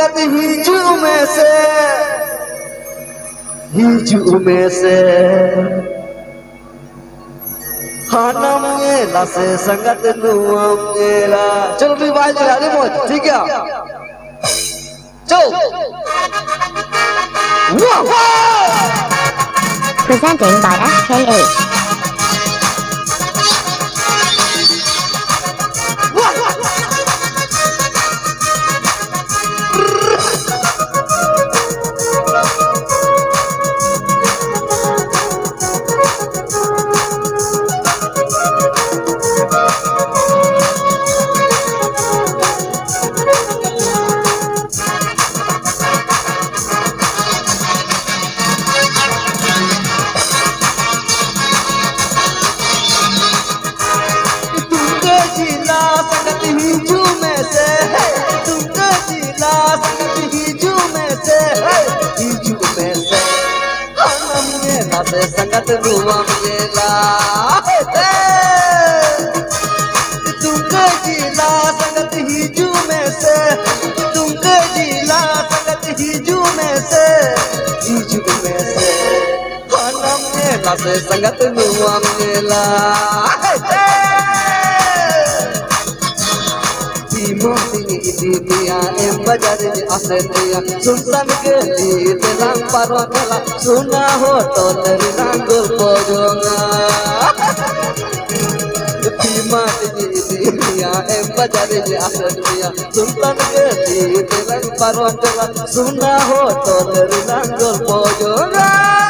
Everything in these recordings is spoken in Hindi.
संगत हिजू में से खाना मेला से संगत नुआ मेला। चलो भी बाज लगा मौज, ठीक है चलो। Presenting by SKH. संगत नुआ मेला तुमके जिला संगत हिजू में से, तुमके जिला संगत हिजू में से खाना मेला से संगत नुआ मेला। दिया एम बाजार में असलिया सुनसान के गीत रंग पारोला सुना हो तो तेरी रंगुल पोजोंगा। दिया एम बाजार में असलिया सुनसान के गीत रंग पारोला सुना हो तो तेरी रंगुल पोजोंगा।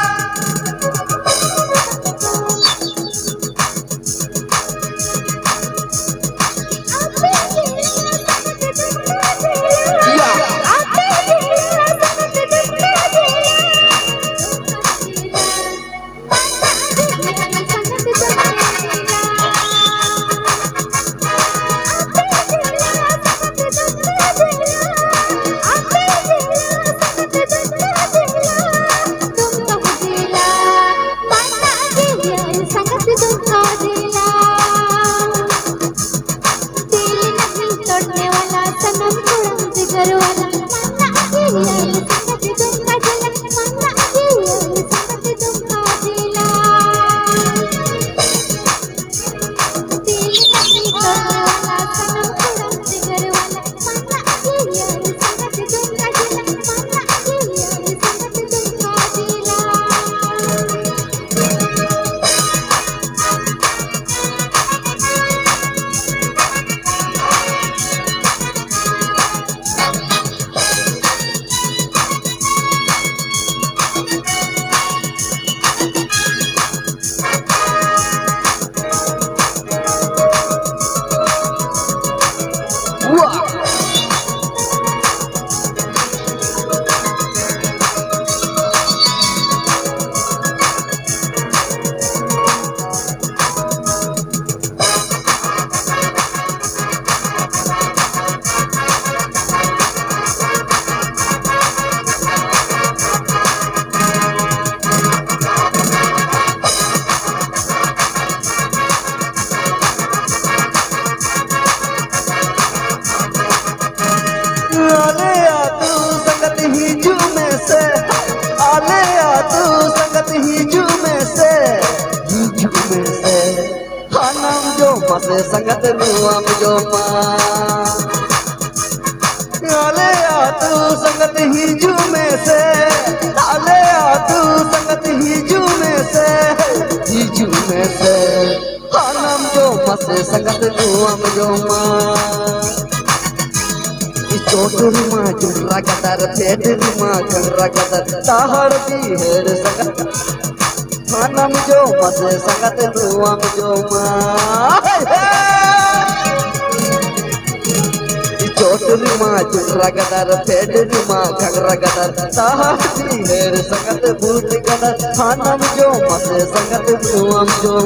से संगत नुआ जो आले आ तू संगत हिजू में से, आले आ तू संगत हिजू में से खानम जो मसे संगत नुआ जो चोटुरी माँ चुरा कदर पेटरी माँ कंगरा कदर ताहर दी हेर संगत खानम जो मसे संगत नुआ जो चोटुरी माँ चुरा कदर पेटरी माँ कंगरा कदर ताहर दी हेर संगत बूट कदर खानम जो मसे संगत नुआ जो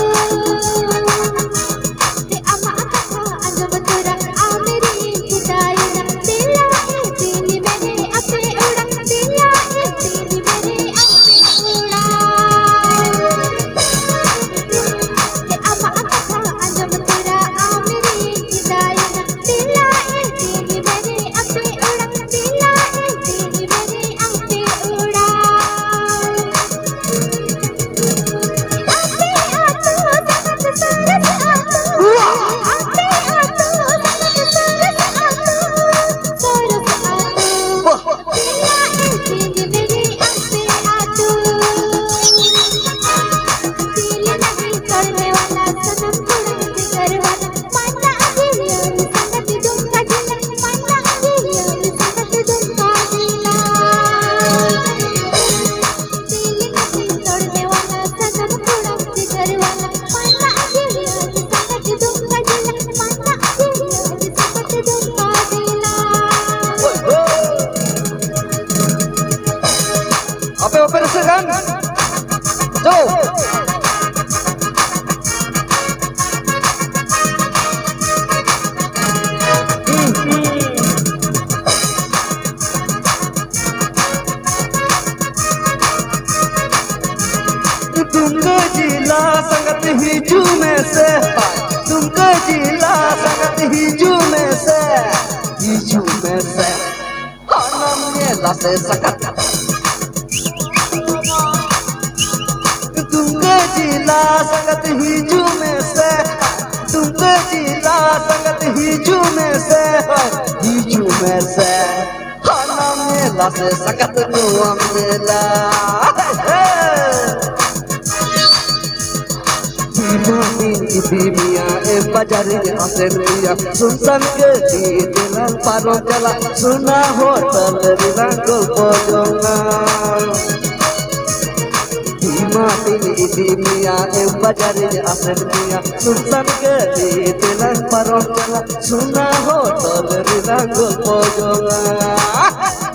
Bye. जिला संगत हिजू में से hanam मेला से सकत तुमके जिला संगत हिजू में से तुमके जिला संगत हिजू में से hanam मेला से सकत नुआ मेला Bibia bajari asendia sunsan ke di dalam paro jala suna hotel rirangkul pojongan Bibia bajari asendia sunsan ke di dalam paro jala suna hotel rirangkul pojongan